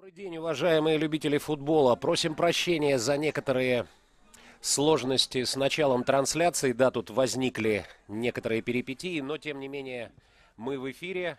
Добрый день, уважаемые любители футбола. Просим прощения за некоторые сложности с началом трансляции. Да, тут возникли некоторые перипетии, но тем не менее мы в эфире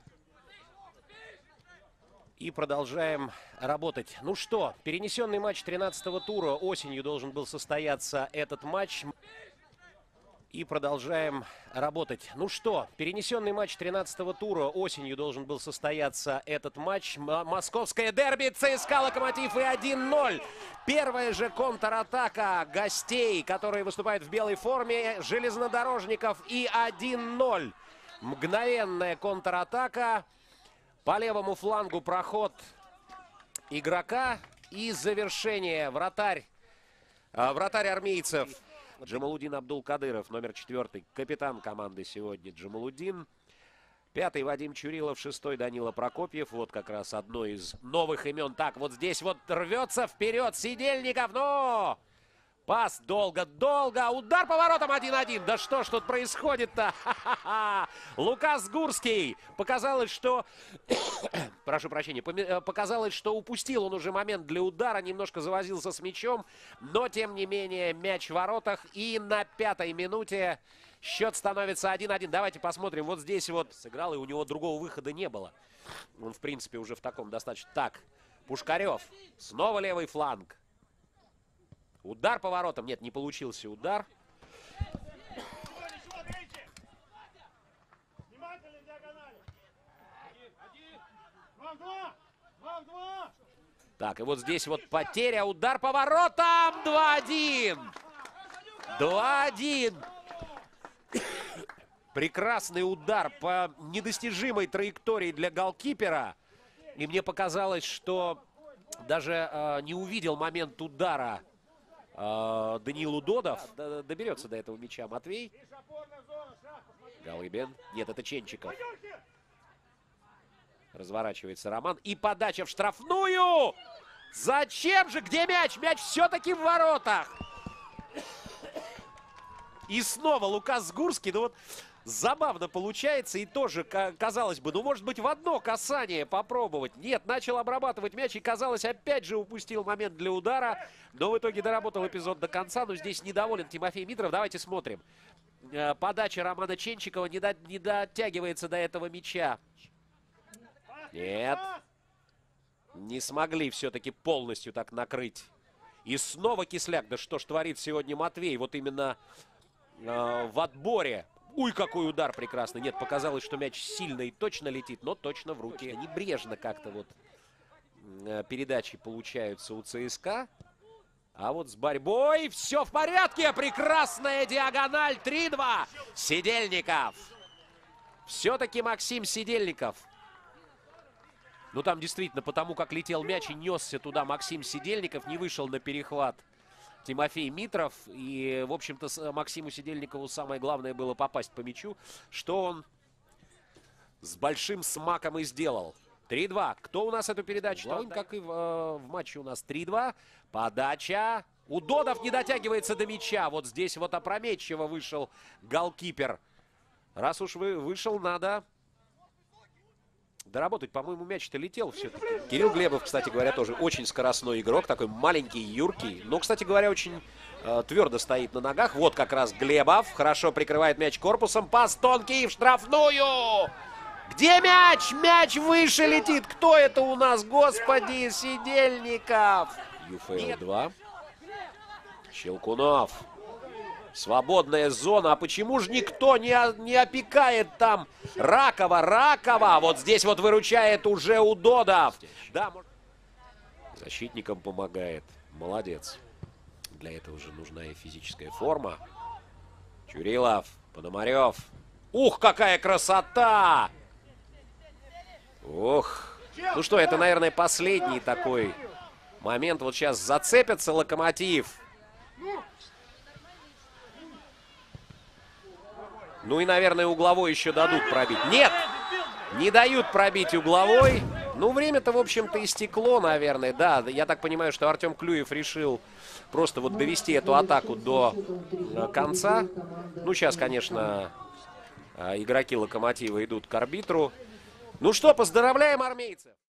и продолжаем работать. Ну что, перенесенный матч 13-го тура. Осенью должен был состояться этот матч. И продолжаем работать. Ну что, перенесенный матч 13-го тура. Осенью должен был состояться этот матч. Московское дерби, ЦСКА, Локомотив и 1-0. Первая же контратака гостей, которые выступают в белой форме, железнодорожников, и 1-0. Мгновенная контратака. По левому флангу проход игрока и завершение. Вратарь армейцев. Джамалудин Абдулкадыров, номер 4, капитан команды сегодня Джамалудин. 5-й Вадим Чурилов, 6-й Данила Прокопьев. Вот как раз одно из новых имен. Так, вот здесь вот рвется вперед Сидельников, но пас долго-долго. Удар поворотом 1-1. Да что ж тут происходит-то? Лукас Гурский. Показалось, что... Прошу прощения. Показалось, что упустил он уже момент для удара. Немножко завозился с мячом. Но, тем не менее, мяч в воротах. И на 5-й минуте счет становится 1-1. Давайте посмотрим. Вот здесь вот сыграл, и у него другого выхода не было. Он, в принципе, уже в таком достаточно... Так, Пушкарев. Снова левый фланг. Удар поворотом. Нет, не получился удар. Так, и вот здесь вот потеря. Удар поворотом. 2-1. 2-1. Прекрасный удар по недостижимой траектории для голкипера. И мне показалось, что даже не увидел момент удара Даниил Удодов. Доберется до этого мяча Матвей. Галыбин. Нет, это Ченчиков. Разворачивается Роман. И подача в штрафную. Зачем же? Где мяч? Мяч все-таки в воротах. И снова Лукас Гурский. Ну вот забавно получается. И тоже, казалось бы, ну может быть в одно касание попробовать. Нет, начал обрабатывать мяч. И казалось, опять же упустил момент для удара. Но в итоге доработал эпизод до конца. Но здесь недоволен Тимофей Митров. Давайте смотрим. Подача Романа Ченчикова не дотягивается до этого мяча. Нет. Не смогли все-таки полностью так накрыть. И снова Кисляк. Да что ж творит сегодня Матвей. Вот именно в отборе. Уй, какой удар прекрасный. Нет, показалось, что мяч сильно и точно летит, но точно в руки. Небрежно как-то вот передачи получаются у ЦСКА. А вот с борьбой все в порядке. Прекрасная диагональ. 3-2. Сидельников. Все-таки Максим Сидельников. Ну там действительно, потому как летел мяч и несся туда Максим Сидельников, не вышел на перехват Тимофей Митров. И, в общем-то, Максиму Сидельникову самое главное было попасть по мячу, что он с большим смаком и сделал. 3-2. Кто у нас эту передачу? Главное, как и в матче у нас 3-2. Подача. Удодов не дотягивается до мяча. Вот здесь вот опрометчиво вышел голкипер. Раз уж вышел, надо доработать. По-моему, мяч-то летел все-таки. Кирилл Глебов, кстати говоря, тоже очень скоростной игрок. Такой маленький, юркий. Но, кстати говоря, очень твердо стоит на ногах. Вот как раз Глебов. Хорошо прикрывает мяч корпусом. Пас тонкий в штрафную. Где мяч? Мяч выше летит. Кто это у нас? Господи, Сидельников. ЮФЛ 2. Щелкунов. Свободная зона. А почему же никто не опекает там Ракова? Ракова. Вот здесь вот выручает уже Удодов. Да, защитникам помогает. Молодец. Для этого же нужна и физическая форма. Чурилов. Пономарев. Ух, какая красота! Ох. Ну что, это, наверное, последний такой момент. Вот сейчас зацепится Локомотив. Ну и, наверное, угловой еще дадут пробить. Нет! Не дают пробить угловой. Ну, время-то, в общем-то, истекло, наверное. Да, я так понимаю, что Артем Клюев решил просто вот довести эту атаку до конца. Ну, сейчас, конечно, игроки Локомотива идут к арбитру. Ну что, поздравляем армейцев!